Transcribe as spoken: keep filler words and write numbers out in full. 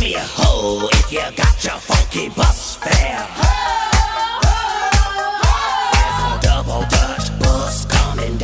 you ho if you got your funky bus fare.